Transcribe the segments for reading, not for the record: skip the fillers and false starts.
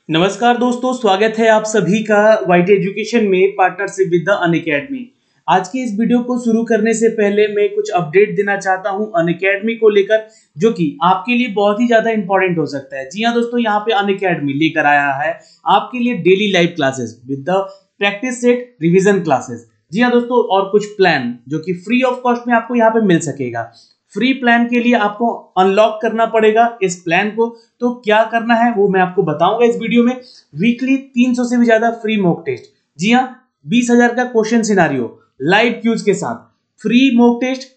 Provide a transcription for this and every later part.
नमस्कार दोस्तों, स्वागत है आप सभी का वाईटी एजुकेशन में पार्टनरशिप विद द अनअकैडमी। आज की इस वीडियो को शुरू करने से पहले मैं कुछ अपडेट देना चाहता हूं अनअकैडमी को लेकर, जो कि आपके लिए बहुत ही ज्यादा इंपॉर्टेंट हो सकता है। जी हां दोस्तों, यहां पे अनअकैडमी लेकर आया है आपके लिए daily live classes with the practice set revision classes. जी हां दोस्तों, और कुछ प्लान जो कि फ्री ऑफ कॉस्ट में आपको यहाँ पे मिल सकेगा। फ्री प्लान के लिए आपको अनलॉक करना पड़ेगा इस प्लान को। तो क्या करना है वो मैं आपको बताऊंगा इस वीडियो में। वीकली 300 से भी ज्यादा फ्री मॉक टेस्ट, जी हाँ 20,000 का क्वेश्चन सिनारियो लाइव क्यूज के साथ, free mock test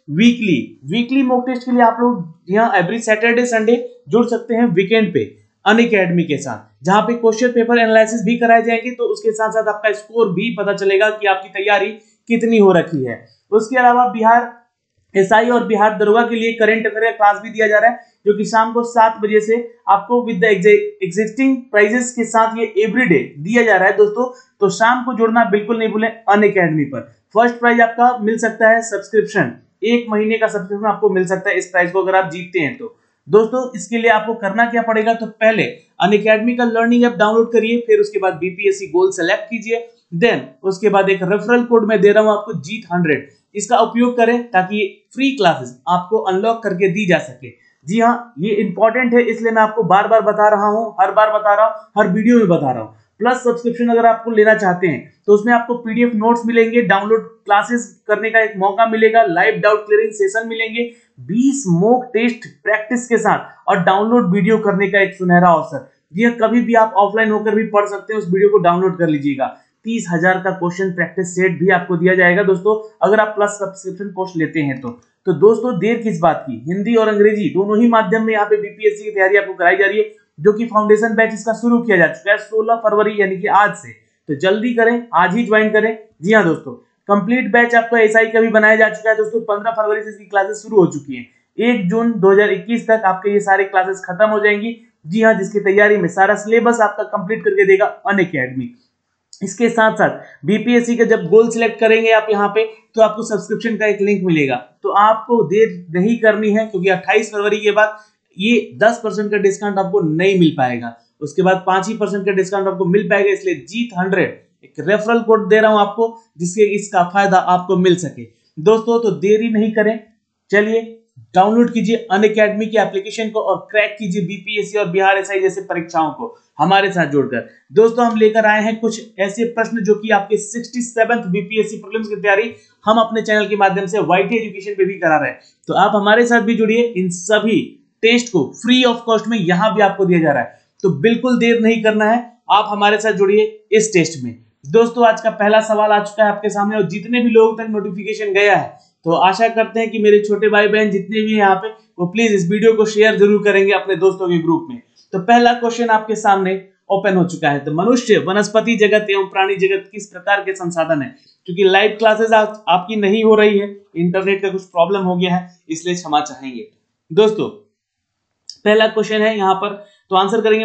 weekly mock test के लिए आप लोग यहाँ एवरी सैटरडे संडे जुड़ सकते हैं वीकेंड पे अनअकैडमी के साथ, जहां पे क्वेश्चन पेपर एनालिसिस भी कराए जाएंगे। तो उसके साथ साथ आपका स्कोर भी पता चलेगा कि आपकी तैयारी कितनी हो रखी है। उसके अलावा बिहार एसआई और बिहार दरोगा के लिए करंट अफेयर क्लास भी दिया जा रहा है, जो कि शाम को 7 बजे से आपको विद द एग्जिस्टिंग प्राइजेस के साथ ये एवरीडे दिया जा रहा है दोस्तों। तो शाम को जुड़ना बिल्कुल नहीं भूलें अनअकैडमी पर। फर्स्ट प्राइज आपका मिल सकता है सब्सक्रिप्शन, 1 महीने का सब्सक्रिप्शन आपको मिल सकता है इस प्राइज को अगर आप जीतते हैं तो। दोस्तों इसके लिए आपको करना क्या पड़ेगा, तो पहले अनअकैडमी का लर्निंग ऐप डाउनलोड करिए, फिर उसके बाद बीपीएससी गोल सेलेक्ट कीजिए, देन उसके बाद एक रेफरल कोड मैं दे रहा हूं आपको जीत 100, इसका उपयोग करें ताकि फ्री क्लासेस आपको अनलॉक करके दी जा सके। जी हाँ, ये इंपॉर्टेंट है, इसलिए मैं आपको बार बार बता रहा हूं, हर बार बता रहा हूं, हर वीडियो में बता रहा हूं। प्लस सब्सक्रिप्शन अगर आपको लेना चाहते हैं तो उसमें आपको पीडीएफ नोट्स मिलेंगे, डाउनलोड क्लासेस करने का एक मौका मिलेगा, लाइव डाउट क्लियरिंग सेशन मिलेंगे, 20 मॉक टेस्ट प्रैक्टिस के साथ और डाउनलोड वीडियो करने का एक सुनहरा अवसर। जी कभी भी आप ऑफलाइन होकर भी पढ़ सकते हैं, उस वीडियो को डाउनलोड कर लीजिएगा। 30,000 का क्वेश्चन प्रैक्टिस सेट भी आपको दिया जाएगा दोस्तों, अगर आप प्लस सब्सक्रिप्शन कोर्स लेते हैं तो दोस्तों देर किस बात की, हिंदी और अंग्रेजी दोनों ही माध्यम में यहाँ पे बीपीएससी की तैयारी आपको कराई जा रही है, जो कि फाउंडेशन बैच इसका शुरू किया जा चुका है 16 फरवरी यानी कि आज से। तो जल्दी करें, आज ही ज्वाइन करें। जी हाँ दोस्तों, कंप्लीट बैच आपका एसआई का भी बनाया जा चुका है दोस्तों। 15 फरवरी से इसकी क्लासेस शुरू हो चुकी है, 1 जून 2021 तक आपके ये सारी क्लासेस खत्म हो जाएंगी। जी हाँ, जिसकी तैयारी में सारा सिलेबस आपका कंप्लीट करके देगा अनअकैडमी। इसके साथ साथ बीपीएससी का जब गोल सिलेक्ट करेंगे आप यहाँ पे, तो आपको सब्सक्रिप्शन का एक लिंक मिलेगा। तो आपको देर नहीं करनी है, क्योंकि 28 फरवरी के बाद ये 10% का डिस्काउंट आपको नहीं मिल पाएगा। उसके बाद 5% का डिस्काउंट आपको मिल पाएगा, इसलिए जीत 100 एक रेफरल कोड दे रहा हूं आपको, जिससे इसका फायदा आपको मिल सके दोस्तों। तो देरी नहीं करें, चलिए डाउनलोड कीजिए अनअकैडमी की एप्लीकेशन को और क्रैक कीजिए बीपीएससी और बिहार एसआई जैसे परीक्षाओं को हमारे साथ जोड़कर। दोस्तों हम लेकर आए हैं कुछ ऐसे प्रश्न जो कि आपके 67th बीपीएससी प्रीलिम्स की तैयारी हम अपने चैनल के माध्यम से वाईटी एजुकेशन पे भी करा रहे हैं। तो आप हमारे साथ भी जुड़िए, इन सभी टेस्ट को फ्री ऑफ कॉस्ट में यहां भी आपको दिया जा रहा है। तो बिल्कुल देर नहीं करना है, आप हमारे साथ जुड़िए इस टेस्ट में। दोस्तों आज का पहला सवाल आ चुका है आपके सामने, और जितने भी लोगों तक नोटिफिकेशन गया है तो आशा करते हैं कि मेरे छोटे भाई बहन जितने भी हैं यहाँ पे, वो प्लीज इस वीडियो को शेयर जरूर करेंगे अपने दोस्तों के ग्रुप में। तो पहला क्वेश्चन आपके सामने ओपन हो चुका है। तो मनुष्य, वनस्पति जगत एवं प्राणी जगत किस प्रकार के संसाधन है? क्योंकि लाइव क्लासेस आपकी नहीं हो रही है, इंटरनेट का कुछ प्रॉब्लम हो गया है, इसलिए क्षमा चाहेंगे दोस्तों। पहला क्वेश्चन है यहाँ पर, तो आंसर करेंगे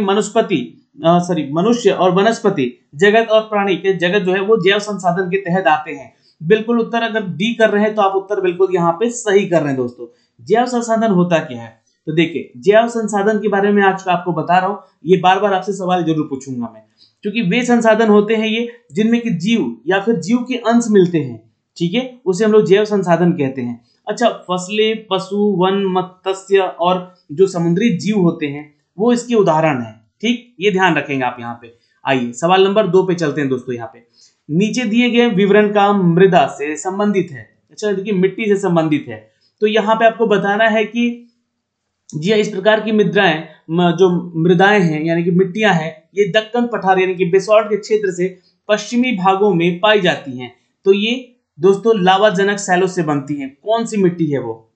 मनुष्य और वनस्पति जगत और प्राणी के जगत जो है वो जैव संसाधन के तहत आते हैं। बिल्कुल उत्तर अगर डी कर रहे हैं तो आप उत्तर बिल्कुल यहाँ पे सही कर रहे हैं दोस्तों। जैव संसाधन होता क्या है, तो देखिए जैव संसाधन के बारे में आज आपको बता रहा हूं, ये बार बार आपसे सवाल जरूर पूछूंगा मैं, क्योंकि वे संसाधन होते हैं ये जिनमें कि जीव या फिर जीव के अंश मिलते हैं, ठीक है, उसे हम लोग जैव संसाधन कहते हैं। अच्छा, फसलें, पशु, वन, मत्स्य और जो समुद्री जीव होते हैं वो इसके उदाहरण है, ठीक, ये ध्यान रखेंगे आप यहाँ पे। आइए सवाल नंबर 2 पे चलते हैं दोस्तों। यहाँ पे नीचे दिए गए विवरण का मृदा से संबंधित है। अच्छा देखिए, मिट्टी से संबंधित है, तो यहाँ पे आपको बताना है कि जी इस प्रकार की जो मृदाएं हैं यानी कि मिट्टियां हैं, ये दक्कन पठार यानी कि बेसॉल्ट के क्षेत्र से पश्चिमी भागों में पाई जाती हैं। तो ये दोस्तों लावाजनक सैलो से बनती हैं। कौन सी मिट्टी है वो?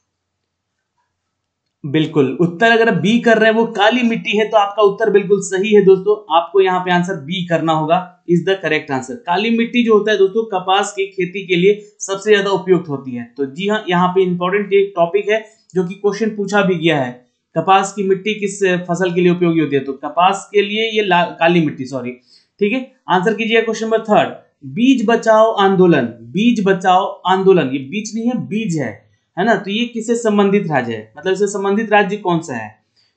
बिल्कुल उत्तर अगर आप बी कर रहे हैं वो काली मिट्टी है, तो आपका उत्तर बिल्कुल सही है दोस्तों। आपको यहाँ पे आंसर बी करना होगा, इज द करेक्ट आंसर। काली मिट्टी जो होता है दोस्तों कपास की खेती के लिए सबसे ज्यादा उपयुक्त होती है। तो जी हाँ, यहाँ पे इंपॉर्टेंट एक टॉपिक है जो कि क्वेश्चन पूछा भी गया है, कपास की मिट्टी किस फसल के लिए उपयोगी होती है? तो कपास के लिए ये काली मिट्टी, सॉरी, ठीक है। आंसर कीजिए क्वेश्चन नंबर 3, बीज बचाओ आंदोलन। बीज बचाओ आंदोलन, ये बीज नहीं है, बीज है ना। तो ये किससे संबंधित राज्य है, मतलब इससे संबंधित राज्य कौन सा है?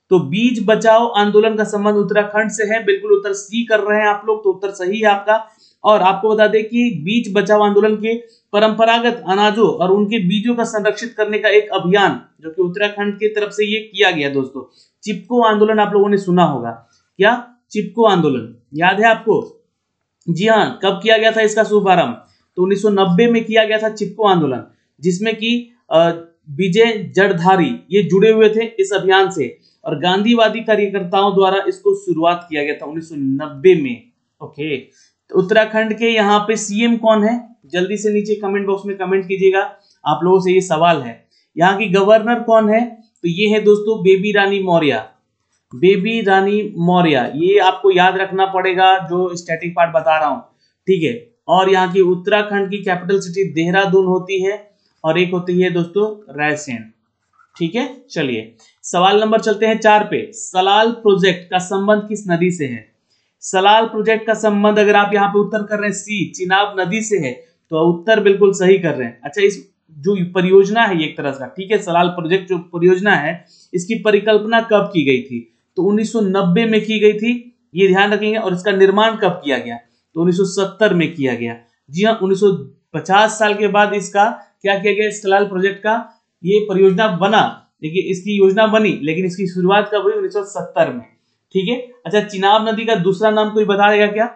तो बीज बचाओ आंदोलन का संबंध उत्तराखंड से है, बिल्कुल उत्तर सी कर रहे हैं आप लोग, तो उत्तर सही है आपका। और आपको बता दें कि बीज बचाओ आंदोलन के परंपरागत अनाजों और उनके बीजों का संरक्षित करने का एक अभियान जो कि उत्तराखंड की तरफ से ये किया गया दोस्तों। चिपको आंदोलन आप लोगों ने सुना होगा, क्या चिपको आंदोलन याद है आपको? जी हाँ, कब किया गया था इसका शुभारंभ? तो 1990 में किया गया था चिपको आंदोलन, जिसमें कि विजय जड़धारी ये जुड़े हुए थे इस अभियान से, और गांधीवादी कार्यकर्ताओं द्वारा इसको शुरुआत किया गया था 1990 में। ओके, तो उत्तराखंड के यहाँ पे सीएम कौन है? जल्दी से नीचे कमेंट बॉक्स में कमेंट कीजिएगा, आप लोगों से ये सवाल है। यहाँ की गवर्नर कौन है? तो ये है दोस्तों बेबी रानी मौर्य। बेबी रानी मौर्य, ये आपको याद रखना पड़ेगा जो स्टैटिक पार्ट बता रहा हूं, ठीक है। और यहाँ की उत्तराखंड की कैपिटल सिटी देहरादून होती है, और एक होती है दोस्तों रायसेन, ठीक है। चलिए सवाल नंबर चलते हैं 4 पे। सलाल प्रोजेक्ट का संबंध किस नदी से है? सलाल प्रोजेक्ट का संबंध अगर आप यहाँ पे उत्तर कर रहे हैं सी, चिनाब नदी से है, तो उत्तर बिल्कुल सही कर रहे हैं। अच्छा, इस जो परियोजना है एक तरह का, ठीक है, सलाल प्रोजेक्ट जो परियोजना है इसकी परिकल्पना कब की गई थी? तो 1990 में की गई थी, ये ध्यान रखेंगे। और इसका निर्माण कब किया गया? तो 1970 में किया गया। जी हाँ, 1950 साल के बाद इसका क्या किया गया? सलाल प्रोजेक्ट का ये परियोजना बना, देखिए इसकी योजना बनी, लेकिन इसकी शुरुआत कब हुई? 1970 में, ठीक है। अच्छा, चिनाब नदी का दूसरा नाम कोई बता देगा क्या?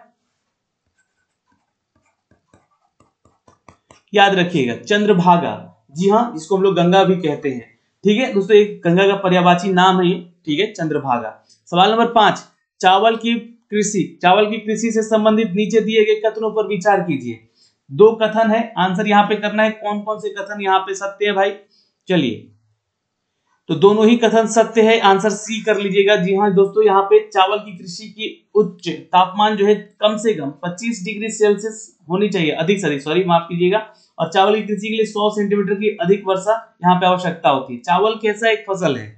याद रखिएगा, चंद्रभागा। जी हाँ, जिसको हम लोग गंगा भी कहते हैं, ठीक है दोस्तों, एक गंगा का पर्यायवाची नाम है ये, ठीक है, चंद्रभागा। सवाल नंबर 5, चावल की कृषि से संबंधित नीचे दिए गए कथनों पर विचार कीजिए। 2 कथन है, आंसर यहाँ पे करना है। कौन कौन से कथन यहाँ पे सत्य है भाई? चलिए, तो दोनों ही कथन सत्य है, आंसर सी कर लीजिएगा। जी हाँ दोस्तों, यहाँ पे चावल की कृषि की उच्च तापमान जो है कम से कम 25 डिग्री सेल्सियस होनी चाहिए, अधिक से अधिक, सॉरी माफ कीजिएगा। और चावल की कृषि के लिए 100 सेंटीमीटर की अधिक वर्षा यहाँ पे आवश्यकता होती है। चावल कैसा एक फसल है?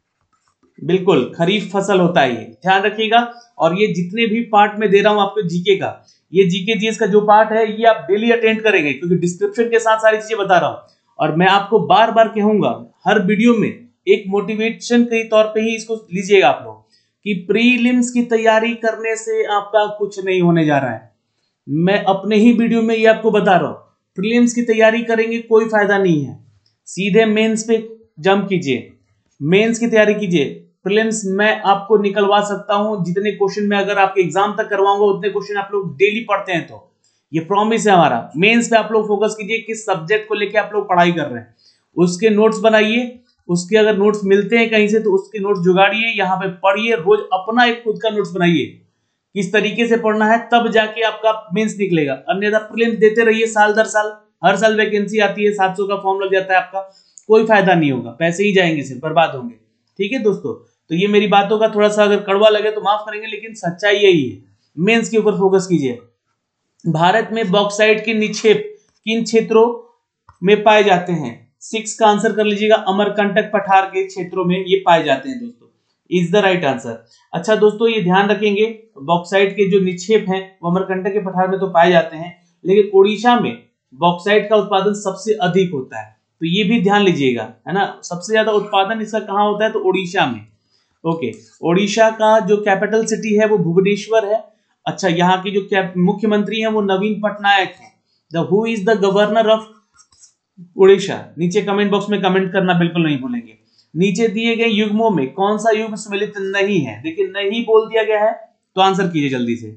बिल्कुल खरीफ फसल होता है, ये ध्यान रखिएगा। और ये जितने भी पार्ट में दे रहा हूं आपको जीके का, ये जीके जीएस का जो पार्ट है ये आप डेली अटेंड करेंगे, क्योंकि डिस्क्रिप्शन के साथ सारी चीजें बता रहा हूं। और मैं आपको बार बार कहूंगा हर वीडियो में, एक मोटिवेशन के तौर पे ही इसको लीजिएगा आप लोग, कि प्रीलिम्स की तैयारी करने से आपका कुछ नहीं होने जा रहा है। मैं अपने ही वीडियो में ये आपको बता रहा हूं, प्रीलिम्स की तैयारी करेंगे कोई फायदा नहीं है, सीधे मेंस पे जंप कीजिए, मेंस की तैयारी कीजिए। प्रीलिम्स मैं आपको निकलवा सकता हूं, जितने क्वेश्चन मैं अगर आपके एग्जाम तक करवाऊंगा उतने क्वेश्चन आप लोग डेली पढ़ते हैं, तो ये प्रॉमिस है हमारा। मेंस पे आप लोग फोकस कीजिए, किस सब्जेक्ट को लेके आप लोग पढ़ाई कर रहे हैं, उसके नोट्स बनाइए, उसके अगर नोट्स मिलते हैं कहीं से तो उसके नोट्स जुगाड़िए, यहाँ पे पढ़िए, रोज अपना एक खुद का नोट्स बनाइए, किस तरीके से पढ़ना है, तब जाके आपका मेंस निकलेगा। अन्यथा प्रीलिम्स देते रहिए साल दर साल, हर साल वैकेंसी आती है, 700 का फॉर्म लग जाता है आपका, कोई फायदा नहीं होगा, पैसे ही जाएंगे, सिर्फ बर्बाद होंगे, ठीक है दोस्तों। तो ये मेरी बातों का थोड़ा सा अगर कड़वा लगे तो माफ करेंगे, लेकिन सच्चाई यही है। मेंस के ऊपर फोकस कीजिए। भारत में बॉक्साइट के निक्षेप किन क्षेत्रों में पाए जाते हैं? 6 का आंसर कर लीजिएगा। अमरकंटक पठार के क्षेत्रों में ये पाए जाते हैं दोस्तों, इज द राइट आंसर। अच्छा दोस्तों, ये ध्यान रखेंगे, बॉक्साइट के जो निक्षेप हैं वो अमरकंटक के पठार में तो पाए जाते हैं, लेकिन उड़ीसा में बॉक्साइट का उत्पादन सबसे अधिक होता है, तो ये भी ध्यान लीजिएगा, है ना। सबसे ज्यादा उत्पादन इसका कहाँ होता है? तो उड़ीसा में। ओके, उड़ीसा का जो कैपिटल सिटी है वो भुवनेश्वर है। अच्छा, यहाँ की जो मुख्यमंत्री है वो नवीन पटनायक है। Who is the governor of Orissa? नीचे कमेंट बॉक्स में कमेंट करना बिल्कुल नहीं भूलेंगे। नीचे दिए गए युग्मों में कौन सा युग्म सम्मिलित नहीं है? देखिए नहीं बोल दिया गया है, तो आंसर कीजिए जल्दी से।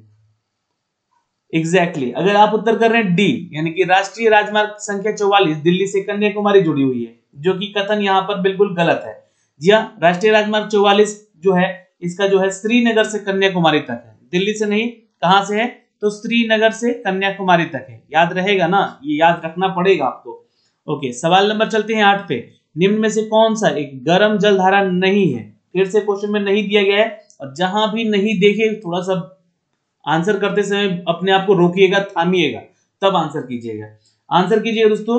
एग्जैक्टली अगर आप उत्तर कर रहे हैं डी, यानी कि राष्ट्रीय राजमार्ग संख्या 44 दिल्ली से कन्याकुमारी जुड़ी हुई है, जो कि कथन यहाँ पर बिल्कुल गलत है। जी हाँ, राष्ट्रीय राजमार्ग 44 जो है इसका जो है श्रीनगर से कन्याकुमारी तक है, दिल्ली से नहीं। कहां से है? तो श्रीनगर से कन्याकुमारी तक है, याद रहेगा ना, ये याद रखना पड़ेगा आपको। ओके, सवाल नंबर चलते हैं 8 पे। निम्न में से कौन सा एक गर्म जल धारा नहीं है? फिर से क्वेश्चन में नहीं दिया गया है, और जहां भी नहीं देखे थोड़ा सा आंसर करते समय अपने आप को रोकिएगा, थामिएगा, तब आंसर कीजिएगा। आंसर कीजिएगा दोस्तों।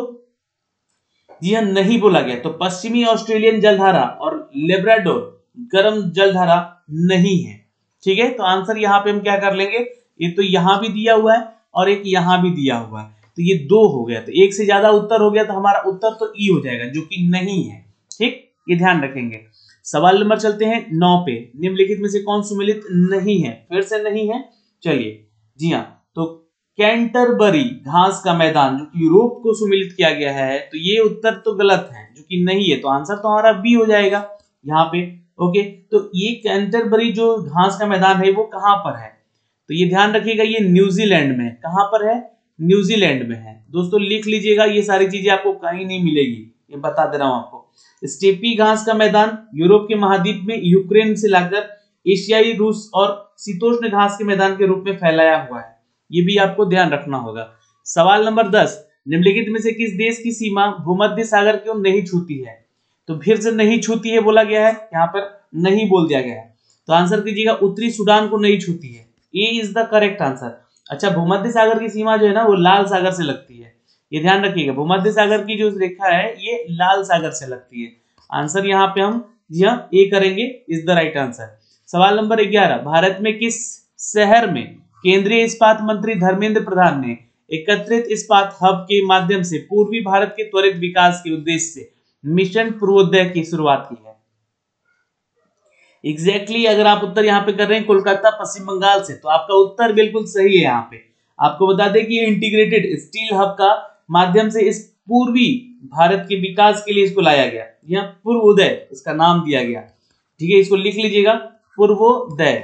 जी हाँ, नहीं बोला गया, तो पश्चिमी ऑस्ट्रेलियन जलधारा और लेब्राडोर गर्म जलधारा नहीं है, ठीक है। तो आंसर यहाँ पे हम क्या कर लेंगे, ये तो यहाँ भी दिया हुआ है और एक यहाँ भी दिया हुआ है, तो ये 2 हो गया, तो एक से ज्यादा उत्तर हो गया, तो हमारा उत्तर तो ई हो जाएगा, जो कि नहीं है, ठीक, ये ध्यान रखेंगे। सवाल नंबर चलते हैं 9 पे। निम्नलिखित में से कौन सुमेलित नहीं है? फिर से नहीं है, चलिए जी हाँ, तो कैंटरबरी घास का मैदान जो कि यूरोप को सुमेलित किया गया है, तो ये उत्तर तो गलत है, जो कि नहीं है, तो आंसर तो हमारा बी हो जाएगा यहाँ पे। ओके, तो ये कैंटरबरी जो घास का मैदान है वो कहां पर है? तो ये ध्यान रखिएगा, ये न्यूजीलैंड में। कहां पर है? न्यूजीलैंड में है दोस्तों, लिख लीजिएगा, ये सारी चीजें आपको कहीं नहीं मिलेगी, ये बता दे रहा हूं आपको। स्टेपी घास का मैदान यूरोप के महाद्वीप में यूक्रेन से लाकर एशियाई, रूस और शीतोष्ण घास के मैदान के रूप में फैलाया हुआ है, ये भी आपको ध्यान रखना होगा। सवाल नंबर 10, निम्नलिखित में से किस देश की सीमा भूमध्य सागर को नहीं छूती है? तो फिर से नहीं छूती है बोला गया है, यहाँ पर नहीं बोल दिया गया है, तो आंसर कीजिएगा उत्तरी सूडान को नहीं छूती है, ये इज द करेक्ट आंसर। अच्छा, भूमध्य सागर की सीमा जो है ना वो लाल सागर से लगती है, ये ध्यान रखिएगा, भूमध्य सागर की जो रेखा है ये लाल सागर से लगती है। आंसर यहाँ पे हम जी हाँ ए करेंगे, इज द राइट आंसर। सवाल नंबर 11, भारत में किस शहर में केंद्रीय इस्पात मंत्री धर्मेंद्र प्रधान ने एकत्रित इस्पात हब के माध्यम से पूर्वी भारत के त्वरित विकास के उद्देश्य से मिशन पूर्वोदय की शुरुआत की है? एग्जैक्टली अगर आप उत्तर यहाँ पे कर रहे हैं कोलकाता पश्चिम बंगाल से, तो आपका उत्तर बिल्कुल सही है। यहाँ पे आपको बता दें कि ये इंटीग्रेटेड स्टील हब का माध्यम से इस पूर्वी भारत के विकास के लिए इसको लाया गया, यहाँ पूर्वोदय इसका नाम दिया गया। ठीक है, इसको लिख लीजिएगा, पूर्वोदय।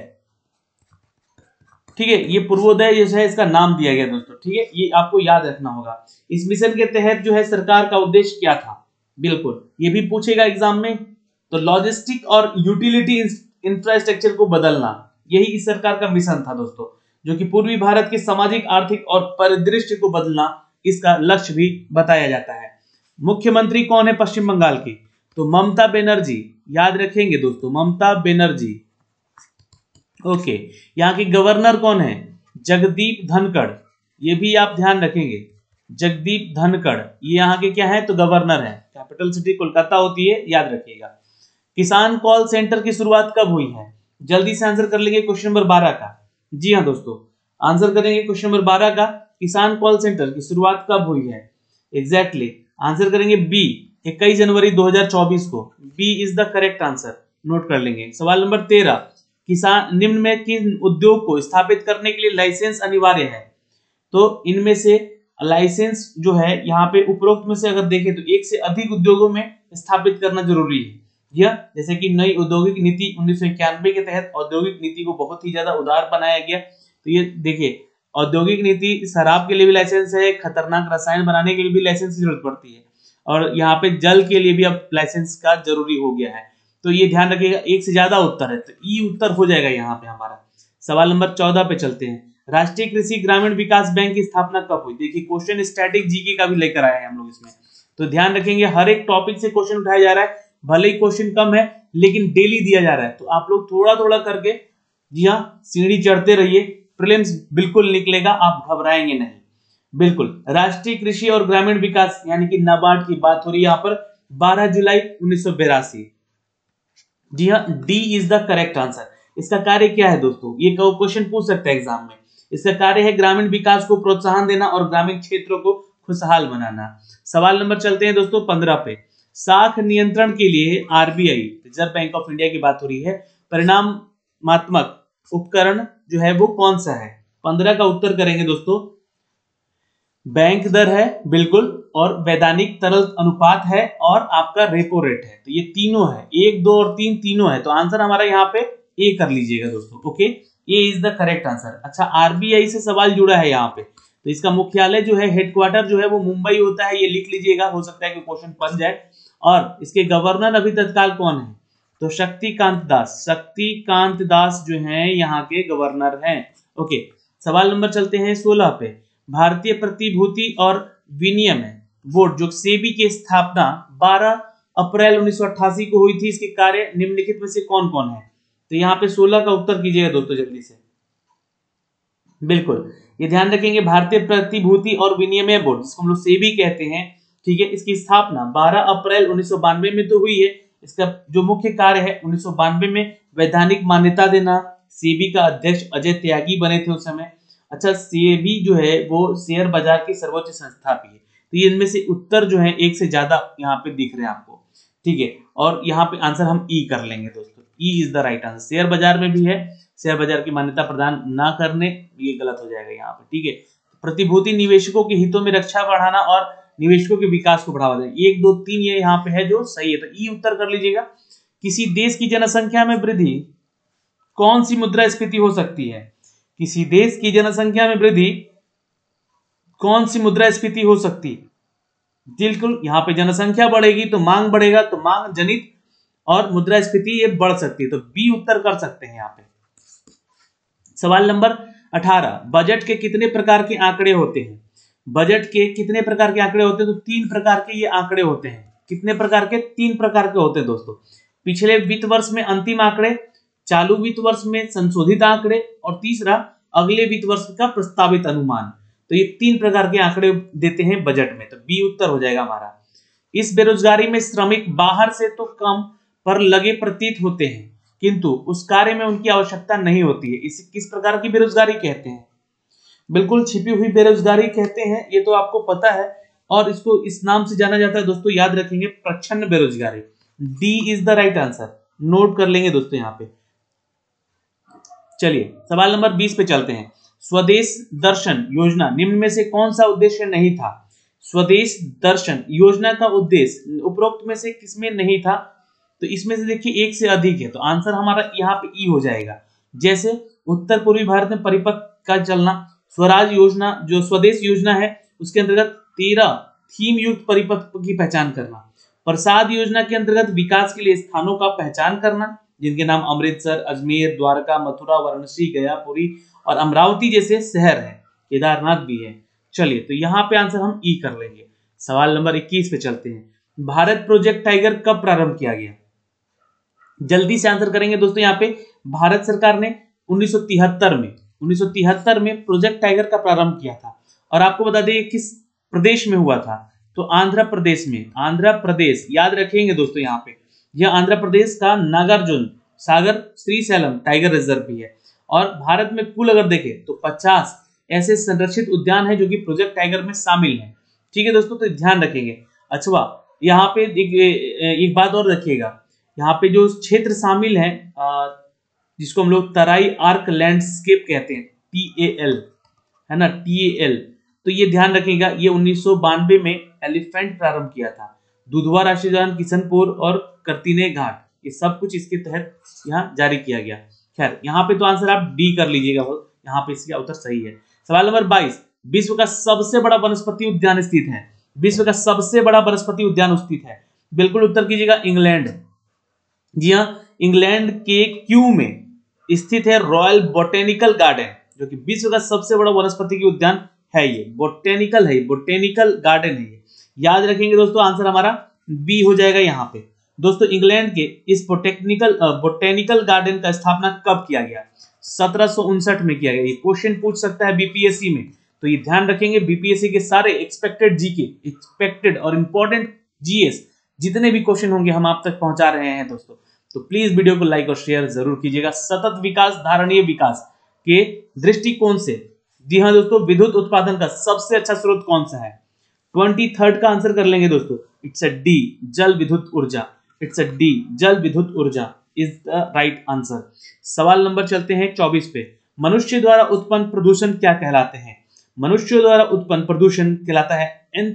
ठीक है, ये पूर्वोदय जो है इसका नाम दिया गया दोस्तों। ठीक है, ये आपको याद रखना होगा। इस मिशन के तहत जो है सरकार का उद्देश्य क्या था? बिल्कुल ये भी पूछेगा एग्जाम में, तो लॉजिस्टिक और यूटिलिटी इंफ्रास्ट्रक्चर को बदलना, यही इस सरकार का मिशन था दोस्तों, जो कि पूर्वी भारत के सामाजिक, आर्थिक और परिदृश्य को बदलना इसका लक्ष्य भी बताया जाता है। मुख्यमंत्री कौन है पश्चिम बंगाल की? तो ममता बनर्जी, याद रखेंगे दोस्तों, ममता बनर्जी। ओके, यहाँ के गवर्नर कौन है? जगदीप धनखड़, ये भी आप ध्यान रखेंगे, जगदीप धनखड़, ये यहाँ के क्या है? तो गवर्नर है। कैपिटल सिटी कोलकाता होती है, याद रखिएगा। किसान कॉल सेंटर की शुरुआत कब हुई है? जल्दी से आंसर कर लेंगे क्वेश्चन नंबर 12 का। जी हाँ दोस्तों, आंसर करेंगे क्वेश्चन नंबर 12 का, किसान कॉल सेंटर की शुरुआत कब हुई है? एग्जैक्टली आंसर करेंगे बी, 21 जनवरी 2024 को। B is the correct answer, note कर लेंगे। सवाल नंबर 13, किसान निम्न में किन उद्योग को स्थापित करने के लिए लाइसेंस अनिवार्य है? तो इनमें से लाइसेंस जो है यहाँ पे उपरोक्त में से अगर देखें तो एक से अधिक उद्योगों में स्थापित करना जरूरी है। यह जैसे कि नई औद्योगिक नीति 1991 के तहत औद्योगिक नीति को बहुत ही ज्यादा उदार बनाया गया। तो ये देखिए, औद्योगिक नीति शराब के लिए भी लाइसेंस है, खतरनाक रसायन बनाने के लिए भी लाइसेंस की जरूरत पड़ती है, और यहाँ पे जल के लिए भी अब लाइसेंस का जरूरी हो गया है। तो ये ध्यान रखिएगा, एक से ज्यादा उत्तर है, तो ई उत्तर हो जाएगा यहाँ पे हमारा। सवाल नंबर 14 पे चलते हैं, राष्ट्रीय कृषि ग्रामीण विकास बैंक की स्थापना कब हुई? देखिए, क्वेश्चन स्टैटिक जीके का भी लेकर आए हैं हम लोग इसमें, तो ध्यान रखेंगे हर एक टॉपिक से क्वेश्चन उठाया जा रहा है, भले ही क्वेश्चन कम है लेकिन डेली दिया जा रहा है, तो आप लोग थोड़ा थोड़ा करके जी हाँ सीढ़ी चढ़ते रहिए, प्रीलिम्स बिल्कुल निकलेगा, आप घबराएंगे नहीं। बिल्कुल, राष्ट्रीय कृषि और ग्रामीण विकास यानी कि नाबार्ड की बात हो रही है यहाँ पर, 12 जुलाई 1982। जी हाँ, D is the correct answer. इसका कार्य क्या है दोस्तों? ये क्वेश्चन पूछ सकते हैं एग्जाम में। इसका कार्य है ग्रामीण विकास को प्रोत्साहन देना और ग्रामीण क्षेत्रों को खुशहाल बनाना। सवाल नंबर चलते हैं दोस्तों 15 पे, साख नियंत्रण के लिए RBI, reserve bank of India की बात हो रही है, परिणामात्मक उपकरण जो है वो कौन सा है? 15 का उत्तर करेंगे दोस्तों, बैंक दर है बिल्कुल, और वैधानिक तरल अनुपात है, और आपका रेपो रेट है। तो ये तीनों है, 1, 2 और 3 तीनों है, तो आंसर हमारा यहाँ पे ए कर लीजिएगा दोस्तों। ओके, ये इज द करेक्ट आंसर। अच्छा, आरबीआई से सवाल जुड़ा है यहाँ पे, तो इसका मुख्यालय जो है, हेडक्वार्टर जो है वो मुंबई होता है, ये लिख लीजिएगा, हो सकता है कि क्वेश्चन बन जाए। और इसके गवर्नर अभी तत्काल कौन है? तो शक्तिकांत दास, शक्तिकांत दास जो है यहाँ के गवर्नर हैं। ओके, सवाल नंबर चलते हैं 16 पे, भारतीय प्रतिभूति और विनिमय बोर्ड जो सेबी की स्थापना 12 अप्रैल 1988 को हुई थी, इसके कार्य निम्नलिखित में से कौन कौन है? तो यहाँ पे 16 का उत्तर कीजिएगा दोस्तों जल्दी से। बिल्कुल, ये ध्यान रखेंगे, भारतीय प्रतिभूति और विनिमय बोर्ड जिसको हम लोग सेबी कहते हैं, ठीक है, इसकी स्थापना 12 अप्रैल 1992 में तो हुई है। इसका जो मुख्य कार्य है 1992 में वैधानिक मान्यता देना। सेबी का अध्यक्ष अजय त्यागी बने थे उस समय। अच्छा, सेबी जो है वो शेयर बाजार की सर्वोच्च संस्था भी है। तो ये इनमें से उत्तर जो है एक से ज्यादा यहाँ पे दिख रहे हैं आपको। ठीक है, और यहाँ पे आंसर हम ई कर लेंगे दोस्तों, E is the right answer. Share बाजार में भी है, शेयर बाजार की मान्यता प्रदान ना करने, ये गलत हो जाएगा यहाँ पे, ठीक है। प्रतिभूति निवेशकों के हितों में रक्षा बढ़ाना और निवेशकों के विकास को बढ़ावा देना, 1 2 3 ये यहाँ पे है जो सही है, तो ई उत्तर कर लीजिएगा। किसी देश की जनसंख्या में वृद्धि कौन सी मुद्रास्फीति हो सकती है? किसी देश की जनसंख्या में वृद्धि कौन सी मुद्रास्फीति हो सकती है? बिल्कुल, यहाँ पे जनसंख्या बढ़ेगी तो मांग बढ़ेगा, तो मांग जनित और मुद्रास्फीति ये बढ़ सकती है, तो बी उत्तर कर सकते हैं यहाँ पे। सवाल नंबर 18, बजट के कितने प्रकार के आंकड़े होते हैं? बजट के कितने प्रकार के आंकड़े होते हैं? तो 3 प्रकार के ये आंकड़े होते हैं। कितने प्रकार के? 3 प्रकार के होते हैं दोस्तों। पिछले वित्त वर्ष में अंतिम आंकड़े, चालू वित्त वर्ष में संशोधित आंकड़े, और तीसरा अगले वित्त वर्ष का प्रस्तावित अनुमान। तो ये 3 प्रकार के आंकड़े देते हैं बजट में, तो बी उत्तर हो जाएगा हमारा। इस बेरोजगारी में श्रमिक बाहर से तो कम पर लगे प्रतीत होते हैं, किंतु उस कार्य में उनकी आवश्यकता नहीं होती है। इसे किस प्रकार की बेरोजगारी कहते हैं? बिल्कुल छिपी हुई बेरोजगारी कहते हैं, ये तो आपको पता है, और इसको इस नाम से जाना जाता है दोस्तों, याद रखेंगे, प्रच्छन्न बेरोजगारी। D is the right answer, note कर लेंगे दोस्तों यहाँ पे। चलिए सवाल नंबर 20 पे चलते हैं। स्वदेश दर्शन योजना निम्न में से कौन सा उद्देश्य नहीं था? स्वदेश दर्शन योजना का उद्देश्य उपरोक्त में से किसमें नहीं था? तो इसमें से देखिए एक से अधिक है, तो आंसर हमारा यहाँ पे ई हो जाएगा। जैसे उत्तर पूर्वी भारत में परिपथ का चलना, स्वराज योजना जो स्वदेश योजना है उसके अंतर्गत 13 थीम युक्त परिपथ की पहचान करना, प्रसाद योजना के अंतर्गत विकास के लिए स्थानों का पहचान करना, जिनके नाम अमृतसर, अजमेर, द्वारका, मथुरा, वाराणसी, गया, पुरी और अमरावती जैसे शहर हैं, केदारनाथ भी है। चलिए तो यहाँ पे आंसर हम ई कर लेंगे। सवाल नंबर 21 पे चलते हैं। भारत प्रोजेक्ट टाइगर कब प्रारंभ किया गया? जल्दी से आंसर करेंगे दोस्तों। यहाँ पे भारत सरकार ने 1973 में प्रोजेक्ट टाइगर का प्रारंभ किया था, और आपको बता दें किस प्रदेश में हुआ था? तो आंध्र प्रदेश में। आंध्र प्रदेश याद रखेंगे दोस्तों, यहाँ पे यह आंध्र प्रदेश का नागार्जुन सागर श्रीशैलम टाइगर रिजर्व भी है। और भारत में कुल अगर देखें तो 50 ऐसे संरक्षित उद्यान है जो कि प्रोजेक्ट टाइगर में शामिल है। ठीक है दोस्तों, तो ध्यान रखेंगे। अच्छा, यहाँ पे एक बात और रखिएगा, यहाँ पे जो क्षेत्र शामिल है जिसको हम लोग तराई आर्क लैंडस्केप कहते हैं, TAL है ना, TAL, तो ये ध्यान रखिएगा, ये 1992 में एलिफेंट प्रारंभ किया था। दुधवा राष्ट्रीय उद्यान, किशनपुर और कर्तिने घाट, ये सब कुछ इसके तहत यहाँ जारी किया गया। खैर यहाँ पे तो आंसर आप डी कर लीजिएगा, यहाँ पे इसका उत्तर सही है। सवाल नंबर 22, विश्व का सबसे बड़ा वनस्पति उद्यान स्थित है? विश्व का सबसे बड़ा वनस्पति उद्यान स्थित है, बिल्कुल उत्तर कीजिएगा, इंग्लैंड। जी हाँ, इंग्लैंड के क्यू में स्थित है रॉयल बोटेनिकल गार्डन, जो कि विश्व का सबसे बड़ा वनस्पति उद्यान है। ये बोटेनिकल है, बोटेनिकल गार्डन है ये, याद रखेंगे दोस्तों। आंसर हमारा बी हो जाएगा यहाँ पे। दोस्तों इंग्लैंड के इस बोटेनिकल गार्डन का स्थापना कब किया गया? 1759 में किया गया। ये क्वेश्चन पूछ सकता है बीपीएससी में, तो ये ध्यान रखेंगे। बीपीएससी के सारे एक्सपेक्टेड जीके, एक्सपेक्टेड और इंपॉर्टेंट जीएस जितने भी क्वेश्चन होंगे हम आप तक पहुंचा रहे हैं दोस्तों, तो प्लीज वीडियो को लाइक और शेयर जरूर कीजिएगा। सतत विकास धारणीय विकास के दृष्टिकोण से, जी हाँ दोस्तों, विद्युत उत्पादन का सबसे अच्छा स्रोत कौन सा है? 23rd का आंसर कर लेंगे दोस्तों, इट्स अ डी, जल विद्युत ऊर्जा। इट्स अ डी, जल विद्युत ऊर्जा इज द राइट आंसर। सवाल नंबर चलते हैं 24 पे। मनुष्य द्वारा उत्पन्न प्रदूषण क्या कहलाते हैं? मनुष्य द्वारा उत्पन्न प्रदूषण कहलाता है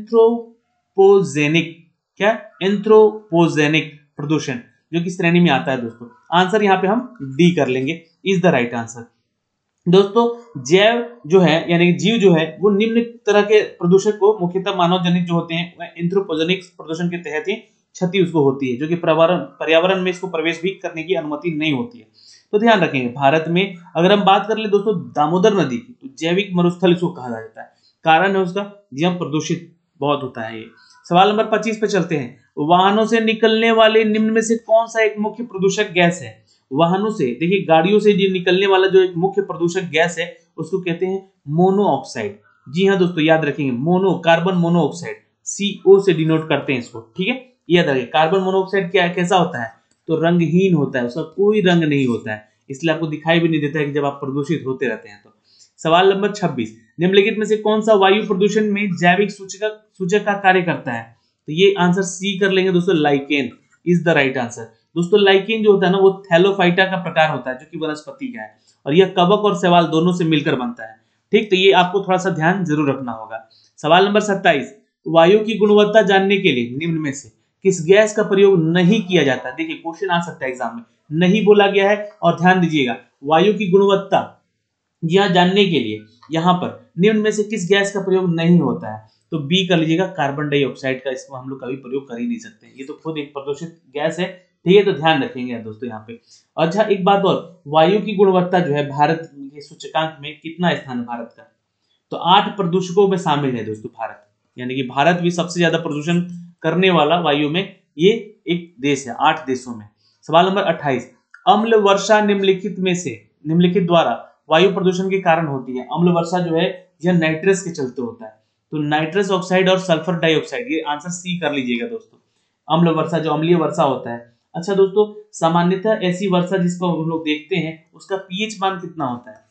एंथ्रोपोजेनिक। क्या? एंथ्रोपोजेनिक प्रदूषण, जो कि श्रेणी में आता है दोस्तों। आंसर यहाँ पे हम डी कर लेंगे, इज द राइट आंसर। दोस्तों जैव जो है यानी जीव जो है वो निम्न तरह के प्रदूषण को, मुख्यतः मानव जनित जो होते हैं, एंथ्रोपोजेनिक प्रदूषण के तहत ही क्षति उसको होती है, जो कि पर्यावरण में इसको प्रवेश भी करने की अनुमति नहीं होती है। तो ध्यान रखेंगे। भारत में अगर हम बात कर ले दोस्तों दामोदर नदी की, तो जैविक मरुस्थल इसको कहा जाता है। कारण है उसका जीवन प्रदूषित बहुत होता है ये। सवाल नंबर 25 पे चलते हैं। वाहनों से निकलने वाले निम्न में से कौन सा एक मुख्य प्रदूषक गैस है? वाहनों से, देखिए गाड़ियों से जो निकलने वाला जो एक मुख्य प्रदूषक गैस है उसको कहते हैं मोनोऑक्साइड। जी हाँ दोस्तों, याद रखेंगे, मोनो, कार्बन मोनोऑक्साइड, CO से डिनोट करते हैं इसको। ठीक है, याद रखिए। कार्बन मोनोऑक्साइड क्या कैसा होता है? तो रंगहीन होता है, उसका कोई रंग नहीं होता है, इसलिए आपको दिखाई भी नहीं देता है कि जब आप प्रदूषित होते रहते हैं तो। सवाल नंबर 26, निम्नलिखित में से कौन सा वायु प्रदूषण में जैविक सूचक का कार्य करता है? तो ये आंसर सी कर लेंगे दोस्तों, lichen is the right answer. दोस्तों लाइकेन जो होता है ना वो थैलोफाइटा का प्रकार होता है जो कि वनस्पति का है और यह कवक और शैवाल दोनों से मिलकर बनता है। ठीक, तो ये आपको थोड़ा सा ध्यान जरूर रखना होगा। सवाल नंबर 27, वायु की गुणवत्ता जानने के लिए निम्न में से किस गैस का प्रयोग नहीं किया जाता। देखिए क्वेश्चन आ सकता है एग्जाम में, नहीं बोला गया है और ध्यान दीजिएगा वायु की गुणवत्ता यह जानने के लिए यहाँ पर निम्न में से किस गैस का प्रयोग नहीं होता है, तो बी कर लीजिएगा, कार्बन डाइऑक्साइड का इसको हम लोग कभी प्रयोग कर ही नहीं सकते, ये तो खुद एक प्रदूषित गैस है। ठीक है, तो ध्यान रखेंगे दोस्तों यहाँ पे। अच्छा एक बात और, वायु की गुणवत्ता जो है भारत के सूचकांक में कितना स्थान है भारत का, तो 8 प्रदूषकों में शामिल है दोस्तों भारत, यानी कि भारत भी सबसे ज्यादा प्रदूषण करने वाला वायु में ये एक देश है 8 देशों में। सवाल नंबर 28, अम्ल वर्षा निम्नलिखित द्वारा वायु प्रदूषण के कारण होती है। अम्ल वर्षा जो है यह नाइट्रस के चलते होता है, तो नाइट्रस ऑक्साइड और सल्फर डाइऑक्साइड, ये आंसर सी कर लीजिएगा दोस्तों। अम्ल वर्षा जो अम्लीय वर्षा होता है। अच्छा दोस्तों, सामान्यतः ऐसी वर्षा जिसको हम लोग देखते हैं उसका पीएच मान कितना होता है,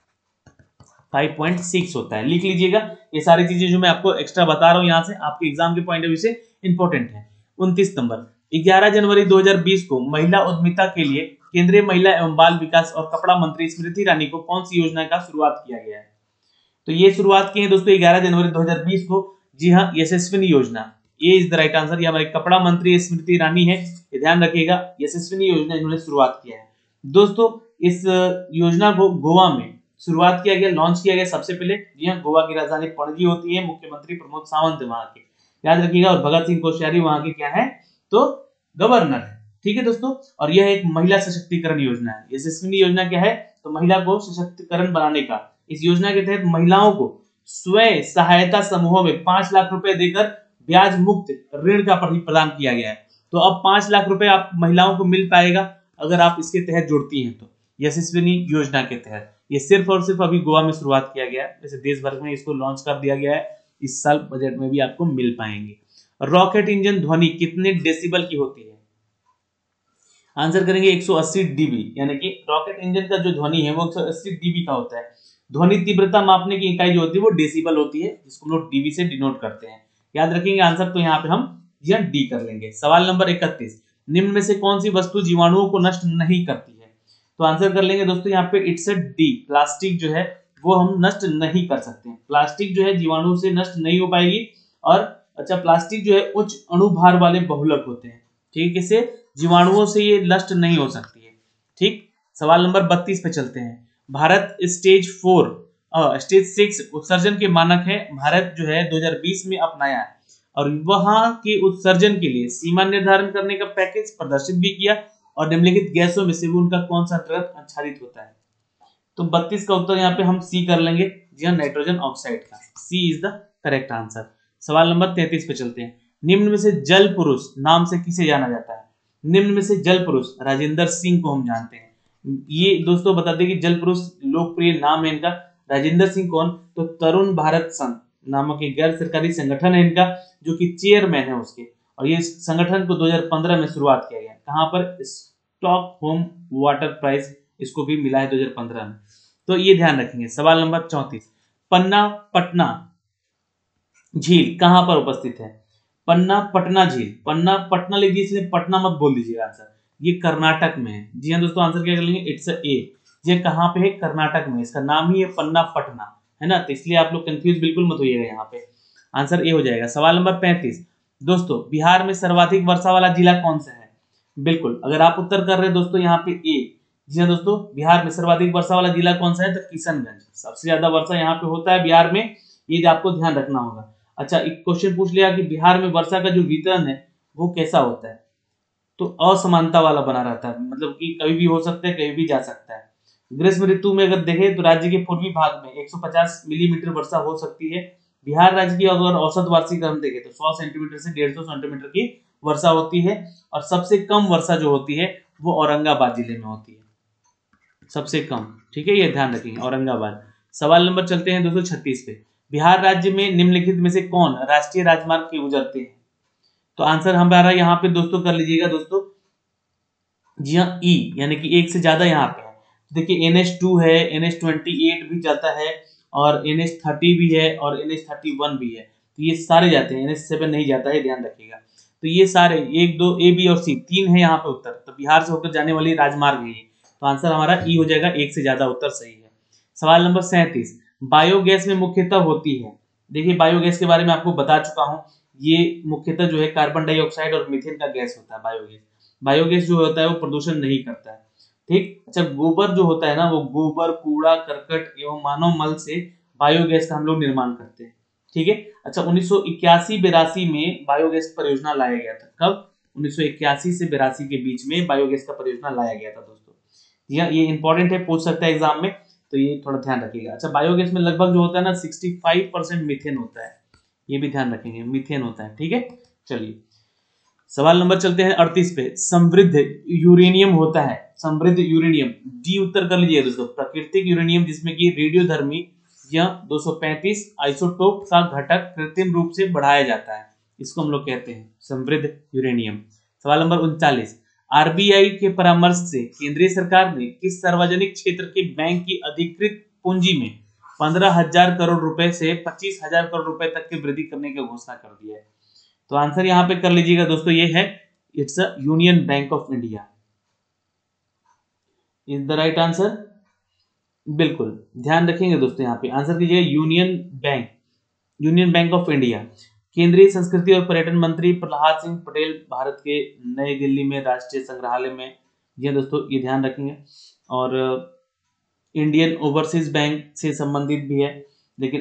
5.6 होता है, लिख लीजिएगा। ये सारी चीजें जो मैं आपको एक्स्ट्रा बता रहा हूं यहाँ से आपके एग्जाम के पॉइंट ऑफ व्यू से इंपॉर्टेंट है। 29 नंबर, 11 जनवरी 2020 को महिला उद्यमिता के लिए केंद्रीय महिला एवं बाल विकास और कपड़ा मंत्री स्मृति ईरानी को कौन सी योजना का शुरुआत किया गया है, तो ये शुरुआत की है दोस्तों 11 जनवरी 2020 को। जी हाँ, यशस्विनी योजना, ये इज द राइट आंसर। ये हमारे कपड़ा मंत्री स्मृति ईरानी है, ये ध्यान रखिएगा, यशस्विनी योजना इन्होंने शुरुआत किया है। दोस्तों इस योजना को गोवा में शुरुआत किया गया, लॉन्च किया गया सबसे पहले। जी हाँ, गोवा की राजधानी पणजी होती है, मुख्यमंत्री प्रमोद सावंत वहां के, याद रखिएगा, और भगत सिंह कोश्यारी वहां के क्या है, तो गवर्नर है। ठीक है दोस्तों, और यह एक महिला सशक्तिकरण योजना है। यशस्विनी योजना क्या है, तो महिला को सशक्तिकरण बनाने का। इस योजना के तहत महिलाओं को स्वयं सहायता समूहों में 5 लाख रुपए देकर ब्याज मुक्त ऋण का प्रदान किया गया है। तो अब 5 लाख रुपए आप महिलाओं को मिल पाएगा अगर आप इसके तहत जुड़ती हैं तो, यशस्विनी योजना के तहत। ये सिर्फ और सिर्फ अभी गोवा में शुरुआत किया गया है, वैसे देश भर में इसको लॉन्च कर दिया गया है, इस साल बजट में भी आपको मिल पाएंगे। रॉकेट इंजन ध्वनि कितने डेसिबल की होती है, आंसर करेंगे 180 डीबी, यानी कि रॉकेट इंजन का जो ध्वनि है वो 180 डीबी का होता है। ध्वनि तीव्रता मापने की इकाई जो होती है वो डेसिबल होती है, जिसको हम लोग डीबी से डिनोट करते हैं, याद रखेंगे आंसर। तो यहाँ पे हम यह डी कर लेंगे। सवाल नंबर 31, निम्न में से कौन सी वस्तु जीवाणुओं को नष्ट नहीं करती है, तो आंसर कर लेंगे दोस्तों यहाँ पे इट्स अ डी, प्लास्टिक जो है वो हम नष्ट नहीं कर सकते हैं। प्लास्टिक जो है जीवाणु से नष्ट नहीं हो पाएगी। और अच्छा, प्लास्टिक जो है उच्च अणुभार वाले बहुलक होते हैं, ठीक है, इससे जीवाणुओं से ये नष्ट नहीं हो सकती है। ठीक, सवाल नंबर 32 पे चलते हैं। भारत स्टेज 6 उत्सर्जन के मानक है, भारत जो है 2020 में अपनाया है, और वहां के उत्सर्जन के लिए सीमा निर्धारण करने का पैकेज प्रदर्शित भी किया, और निम्नलिखित गैसों में से उनका कौन सा द्रव आच्छादित होता है, तो 32 का उत्तर यहाँ पे हम सी कर लेंगे, जी हाँ, नाइट्रोजन ऑक्साइड का, C is the correct answer. सवाल नंबर 33 पे चलते हैं। निम्न में से जल पुरुष नाम से किसे जाना जाता है, निम्न में से जल पुरुष राजेंद्र सिंह को हम जानते हैं। ये दोस्तों बता दें कि जल पुरुष लोकप्रिय नाम है इनका। राजेंद्र सिंह कौन, तो तरुण भारत संघ नामक एक गैर सरकारी संगठन है इनका, जो कि चेयरमैन है उसके, और ये संगठन को 2015 में शुरुआत किया गया। कहां पर, स्टॉकहोम वाटर प्राइज इसको भी मिला है 2015 में, तो ये ध्यान रखेंगे। सवाल नंबर 34, पन्ना पटना झील कहां पर उपस्थित है, पन्ना पटना झील, पन्ना पटना लिख दीजिए, इसलिए पटना मत बोल दीजिएगा आंसर, ये कर्नाटक में है। जी हाँ दोस्तों, आंसर क्या कर लेंगे, इट्स ए, ये कहां पे है, कर्नाटक में, इसका नाम ही है पन्ना पटना, है ना, तो इसलिए आप लोग कंफ्यूज बिल्कुल मत होइएगा, यहाँ पे आंसर ए हो जाएगा। सवाल नंबर 35, दोस्तों बिहार में सर्वाधिक वर्षा वाला जिला कौन सा है, बिल्कुल अगर आप उत्तर कर रहे हैं दोस्तों यहाँ पे ए। जी हाँ दोस्तों, बिहार में सर्वाधिक वर्षा वाला जिला कौन सा है, तो किशनगंज, सबसे ज्यादा वर्षा यहाँ पे होता है बिहार में, ये आपको ध्यान रखना होगा। अच्छा, एक क्वेश्चन पूछ लिया कि बिहार में वर्षा का जो वितरण है वो कैसा होता है, तो असमानता वाला बना रहता है, मतलब कि कभी भी हो सकता है, कहीं भी जा सकता है। ग्रीष्म ऋतु में अगर देखें तो राज्य के पूर्वी भाग में 150 मिलीमीटर वर्षा हो सकती है। बिहार राज्य की अगर औसत वार्षिक हम देखें तो 100 सेंटीमीटर से 150 सेंटीमीटर की वर्षा होती है, और सबसे कम वर्षा जो होती है वो औरंगाबाद जिले में होती है, सबसे कम। ठीक है, ये ध्यान रखेंगे, औरंगाबाद। सवाल नंबर चलते हैं 236 पे। बिहार राज्य में निम्नलिखित में से कौन राष्ट्रीय राजमार्ग के गुजरते हैं, तो आंसर हमारा यहाँ पे दोस्तों कर लीजिएगा दोस्तों, जी हाँ, ई, यानी कि एक से ज्यादा यहाँ पे है। देखिए NH2 है, NH28 भी जाता है, और NH30 भी है, और NH31 भी है, तो ये सारे जाते हैं, NH7 नहीं जाता है, ध्यान रखिएगा। तो ये सारे 1 2 ए बी और सी 3 है यहाँ पे उत्तर, तो बिहार से होकर जाने वाली राजमार्ग है ये, तो आंसर हमारा ई हो जाएगा, एक से ज्यादा उत्तर सही है। सवाल नंबर 37, बायोगैस में मुख्यतः होती है। देखिए बायोगैस के बारे में आपको बता चुका हूँ, ये मुख्यतः जो है कार्बन डाइऑक्साइड और मीथेन का गैस होता है बायोगैस। बायोगैस जो होता है वो प्रदूषण नहीं करता है, ठीक। अच्छा, गोबर जो होता है ना, वो गोबर, कूड़ा करकट एवं मानव मल से बायोगैस का हम लोग निर्माण करते हैं, ठीक है। अच्छा, 1981-82 में बायोगैस परियोजना लाया गया था। कब? 1981 से 82 के बीच में बायोगैस का परियोजना लाया गया था दोस्तों। ये इंपॉर्टेंट है, पूछ सकता है एग्जाम में, तो ये थोड़ा ध्यान रखिएगा। अच्छा, बायोगैस में लगभग जो होता है ना 65% मीथेन होता है, ये भी ध्यान रखेंगे, मीथेन होता है, ठीक है। चलिए सवाल नंबर चलते हैं 38 पे। समृद्ध यूरेनियम होता है, समृद्ध यूरेनियम, डी उत्तर कर लीजिए दोस्तों। प्राकृतिक यूरेनियम जिसमें कि रेडियोधर्मी या 235 आइसोटोप का घटक कृत्रिम रूप से बढ़ाया जाता है, इसको हम लोग कहते हैं समृद्ध यूरेनियम। सवाल नंबर 39, आरबीआई के परामर्श से केंद्रीय सरकार ने किस सार्वजनिक क्षेत्र के बैंक की अधिकृत पूंजी में 15,000 करोड़ रुपए से 25,000 करोड़ रुपए तक की वृद्धि करने की घोषणा कर दी है? तो आंसर यहां पे कर लीजिएगा दोस्तों, ये है it's a Union Bank of India, is the right answer. बिल्कुल ध्यान रखेंगे दोस्तों, यहाँ पे आंसर कीजिएगा Union Bank, Union Bank of India. केंद्रीय संस्कृति और पर्यटन मंत्री प्रहलाद सिंह पटेल भारत के नई दिल्ली में राष्ट्रीय संग्रहालय में, ये दोस्तों ये ध्यान रखेंगे। और इंडियन ओवरसीज बैंक से संबंधित भी है, लेकिन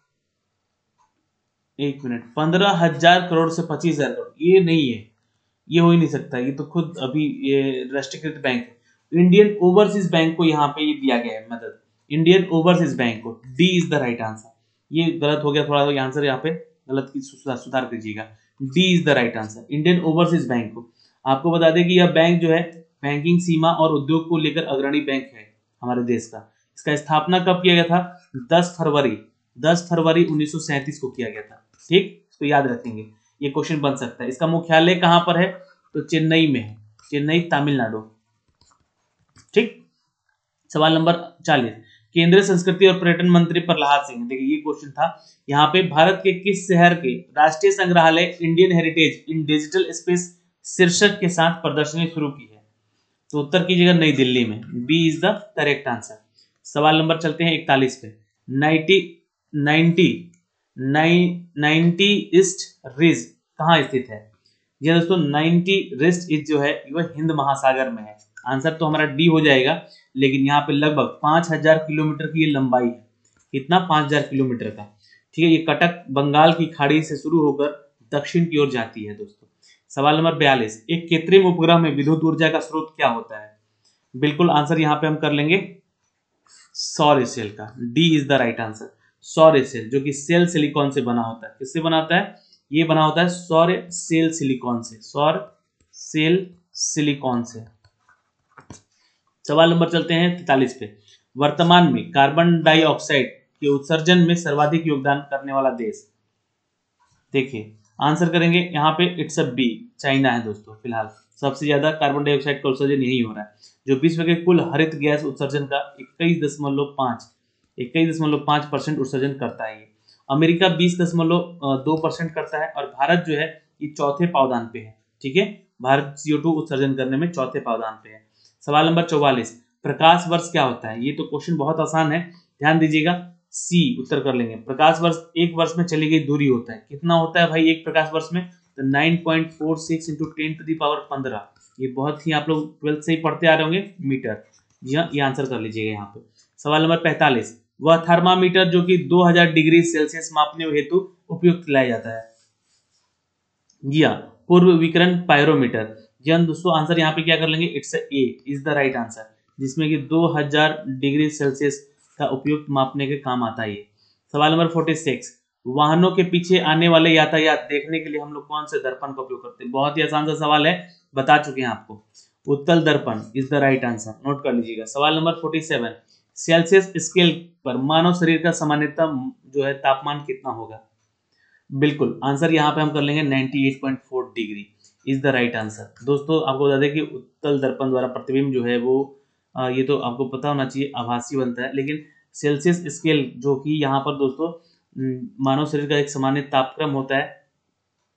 एक मिनट, 15,000 करोड़ से 25,000 करोड़ ये नहीं है, ये हो ही नहीं सकता, ये तो खुद अभी ये राष्ट्रीयकृत बैंक है। इंडियन ओवरसीज बैंक को यहाँ पे ये दिया गया है मदद, इंडियन ओवरसीज बैंक को, D is the right answer. ये गलत हो गया थोड़ा, आंसर यहाँ पे गलत की सुधार कीजिएगा, D is the right answer, Indian Overseas Bank को। आपको बता दें कि यह बैंक जो है बैंकिंग सीमा और उद्योग को लेकर अग्रणी बैंक है हमारे देश का। इसका स्थापना कब किया गया था? 10 फरवरी 1937 को किया गया था, ठीक, तो याद रखेंगे, ये क्वेश्चन बन सकता है। इसका मुख्यालय कहां पर है? तो चेन्नई में है, चेन्नई तमिलनाडु, ठीक। सवाल नंबर 40, केंद्रीय संस्कृति और पर्यटन मंत्री प्रहलाद सिंह, देखिए ये क्वेश्चन था, यहाँ पे भारत के किस शहर के राष्ट्रीय संग्रहालय Indian heritage in digital space शीर्षक के साथ प्रदर्शनी शुरू की है? तो उत्तर कीजिएगा नई दिल्ली में, B is the correct answer. सवाल नंबर चलते हैं 41 पे। 90 ईस्ट रिज कहाँ स्थित है? जी दोस्तों 90 ईस्ट इज जो है वह हिंद महासागर में है, आंसर तो हमारा डी हो जाएगा। लेकिन यहाँ पे लगभग 5,000 किलोमीटर की ये लंबाई है, कितना? 5,000 किलोमीटर का, ठीक है। ये कटक बंगाल की खाड़ी से शुरू होकर दक्षिण की ओर जाती है दोस्तों। सवाल नंबर 42, एक कृत्रिम उपग्रह में विद्युत ऊर्जा का स्रोत क्या होता है? बिल्कुल आंसर यहाँ पे हम कर लेंगे सौर सेल का, D is the right answer. सौर सेल जो कि सेल सिलिकॉन से बना होता है, किससे बना होता है? ये बना होता है सौर सेल सिलिकॉन से, सौर सेल सिलिकॉन से। सवाल नंबर चलते हैं 43 पे। वर्तमान में कार्बन डाइऑक्साइड के उत्सर्जन में सर्वाधिक योगदान करने वाला देश, देखिए आंसर करेंगे यहाँ पे इट्स अ बी, चाइना है दोस्तों। फिलहाल सबसे ज्यादा कार्बन डाइऑक्साइड का उत्सर्जन यही हो रहा है, जो विश्व के कुल हरित गैस उत्सर्जन का 21.5% उत्सर्जन करता है। अमेरिका 20.2% करता है, और भारत जो है ये चौथे पावदान पे है, ठीक है। भारत CO2 उत्सर्जन करने में चौथे पावदान पे है। सवाल नंबर 44, प्रकाश वर्ष क्या होता है? ये तो क्वेश्चन बहुत आसान है, ध्यान दीजिएगा, सी उत्तर कर लेंगे। प्रकाश वर्ष एक वर्ष में चली गई दूरी होता है, कितना होता है भाई एक प्रकाश वर्ष में? तो 9.46 इंटू 10⁻15, ये बहुत ही आप लोग 12th से ही पढ़ते आ रहे होंगे, मीटर। जी हाँ, ये आंसर कर लीजिएगा यहाँ पे। सवाल नंबर 45, वह थर्मामीटर जो कि 2000 डिग्री सेल्सियस मापने हेतु उपयुक्त लाया जाता है? जी हाँ, पूर्व विकिरण पायरोमीटर। जी हाँ दोस्तों, आंसर यहाँ पे क्या कर लेंगे? It's A is the right answer, जिसमें कि 2000 डिग्री सेल्सियस का उपयुक्त मापने के काम आता है ये। सवाल नंबर 46, वाहनों के पीछे आने वाले यातायात देखने के लिए हम लोग कौन से दर्पण का उपयोग करते हैं? बहुत ही आसान सा सवाल है, बता चुके हैं आपको, उत्तल दर्पण is the right answer, note कर लीजिएगा। सवाल नंबर 47, सेल्सियस स्केल पर मानव शरीर का सामान्यतम जो है तापमान कितना होगा? बिल्कुल आंसर यहाँ पे हम कर लेंगे 98.4 degree is the right answer. दोस्तों आपको बता दें कि उत्तल दर्पण द्वारा प्रतिबिंब जो है वो ये तो आपको पता होना चाहिए आभासी बनता है, लेकिन सेल्सियस स्केल जो कि यहाँ पर दोस्तों मानव शरीर का एक सामान्य तापक्रम होता है,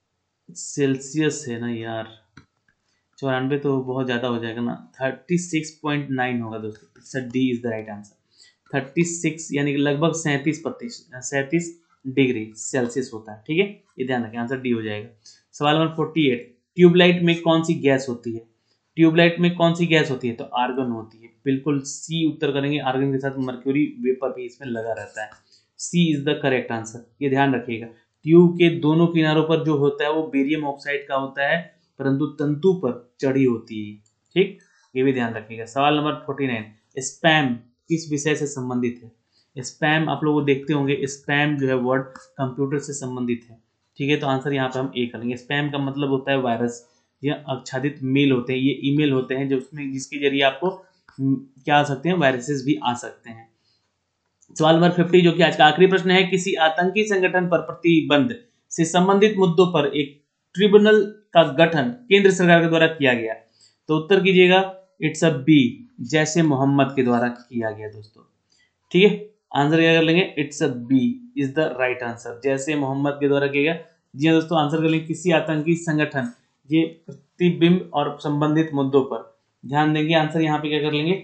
सेल्सियस है ना यार, 94 तो बहुत ज़्यादा हो जाएगा ना, 36.9 होगा दोस्तों। D is the right answer. 36 यानी कि लगभग 37 डिग्री सेल्सियस होता है। ठीक है, ये ध्यान रखें, आंसर डी हो जाएगा। सवाल नंबर 48, ट्यूबलाइट में कौन सी गैस होती है? ट्यूबलाइट में कौन सी गैस होती है? तो आर्गन होती है, बिल्कुल सी उत्तर करेंगे। आर्गन के साथ मर्क्यूरी वेपर भी इसमें लगा रहता है। C is the correct answer, ये ध्यान रखिएगा। ट्यूब के दोनों किनारों पर जो होता है वो बेरियम ऑक्साइड का होता है, परंतु तंतु पर चढ़ी होती है। ठीक, ये भी ध्यान रखिएगा। सवाल नंबर 49, स्पैम किस विषय से संबंधित है? स्पैम आप लोग देखते होंगे, स्पैम जो है वर्ड कंप्यूटर से संबंधित है। ठीक है, तो आंसर यहाँ पे हम ए करेंगे। स्पैम का मतलब होता है वायरस या आच्छादित मेल होते हैं, ये ईमेल होते हैं जो उसमें जिसके जरिए आपको क्या आ सकते हैं, वायरसेस भी आ सकते हैं। सवाल नंबर 50 जो कि आज का आखिरी प्रश्न है, किसी आतंकी संगठन पर प्रतिबंध से संबंधित मुद्दों पर एक ट्रिब्यूनल का गठन केंद्र सरकार के द्वारा किया गया। तो उत्तर कीजिएगा, इट्स अ बी, जैसे मोहम्मद के द्वारा किया गया दोस्तों। ठीक है, आंसर क्या कर लेंगे, it's a B is the right answer, जैसे मोहम्मद के द्वारा किया गया। जी हाँ दोस्तों, आंसर कर लेंगे किसी आतंकी संगठन, ये प्रतिबिंब और संबंधित मुद्दों पर ध्यान देंगे। आंसर यहाँ पे क्या कर लेंगे,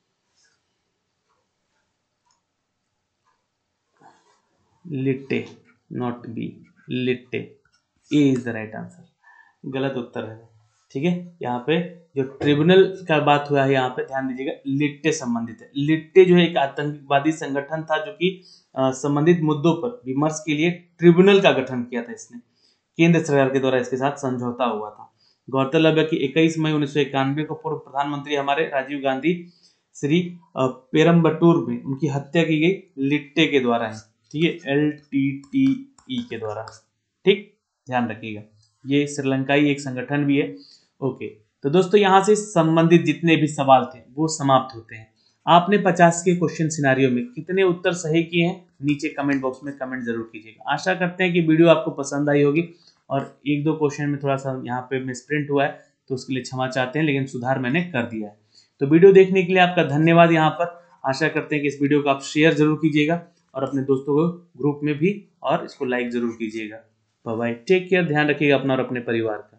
LTTE, not B, LTTE, A is the right answer, गलत उत्तर है। ठीक है, यहाँ पे जो ट्रिब्यूनल का बात हुआ है यहाँ पे ध्यान दीजिएगा, लिट्टे संबंधित है। लिट्टे जो है एक आतंकवादी संगठन था जो कि संबंधित मुद्दों पर विमर्श के लिए ट्रिब्यूनल का गठन किया था इसने, केंद्र सरकार के द्वारा इसके साथ समझौता हुआ था। गौरतलब है कि 21 मई 1991 को पूर्व प्रधानमंत्री हमारे राजीव गांधी श्री पेरम्बटूर में उनकी हत्या की गई लिट्टे के द्वारा है। ठीक है, LTTE के द्वारा। ठीक, ध्यान रखिएगा, ये श्रीलंकाई एक संगठन भी है। ओके, तो दोस्तों यहाँ से संबंधित जितने भी सवाल थे वो समाप्त होते हैं। आपने 50 के क्वेश्चन सिनारियो में कितने उत्तर सही किए हैं, नीचे कमेंट बॉक्स में कमेंट जरूर कीजिएगा। आशा करते हैं कि वीडियो आपको पसंद आई होगी, और एक दो क्वेश्चन में थोड़ा सा यहाँ पे मिसप्रिंट हुआ है तो उसके लिए क्षमा चाहते हैं, लेकिन सुधार मैंने कर दिया है। तो वीडियो देखने के लिए आपका धन्यवाद। यहाँ पर आशा करते हैं कि इस वीडियो को आप शेयर जरूर कीजिएगा और अपने दोस्तों को ग्रुप में भी, और इसको लाइक जरूर कीजिएगा। बाय बाय, टेक केयर, ध्यान रखिएगा अपना और अपने परिवार का।